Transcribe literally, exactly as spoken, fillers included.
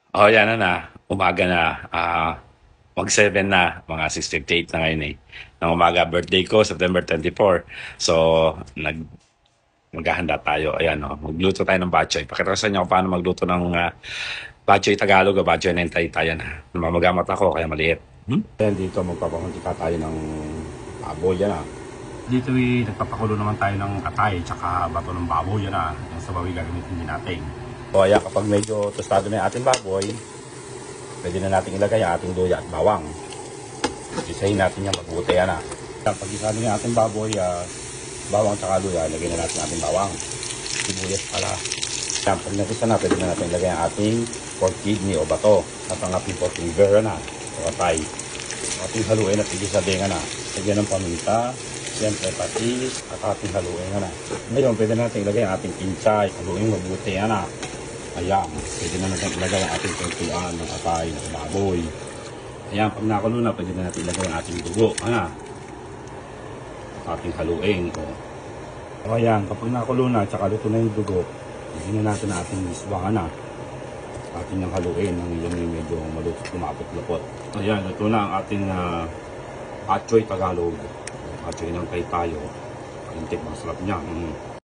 Oh, yan na na. Umaga na. Ah, mag seven na. Mga six fifty-eight na ngayon eh. Ng umaga, birthday ko, September twenty-four. So, nag maghahanda tayo. Ayan, oh. Magluto tayo ng batchoy. Pakita ko sa inyo kung paano magluto ng uh, batchoy Tagalog o batchoy na tayo na. Namamagamot ako, kaya maliit. Hmm? Ayan, dito magpapakuntika tayo ng baboy. Yan ah. Dito eh, nagpapakulo naman tayo ng katay tsaka bato ng baboy. Yan ah. Yung sa baboy gagamitin din natin. So, ayan, kapag medyo tostado na yung ating baboy, pwede na natin ilagay ang ating luya at bawang. Isahin natin yan mabuti yan ah. Pag isali ng ating baboy, uh, bawang at luya, lagyan na natin ating bawang. Sibuyas pala. Yan, pag nagisa na, pwede na natin ilagay ang ating pork kidney o bato at ang ating pork liver na o atay. Ating haluin at igisabi nga na. Lagyan ng paminta, siyempre patis at ating haluin nga na. Ngayon, pwede na natin ilagay ang ating pinchay. Haluin mabuti yan ah. Ayan, pwede na natin ilagay ang ating pagkulaan ng atay ng baboy. Ayan, pag nakulo na, pwede na natin ilagay ang ating dugo. Ano? Ating haluin. O. So, ayan, kapag nakulo na, tsaka luto na yung dugo, pwede na natin ang ating iswang na. Ating yung haluin ng yung medyo maluto, kumapot-lapot. Ayan, luto na ang ating uh, atchoy Tagalog. Atchoy ng kay tayo. Kalintik, masarap niya. Mm.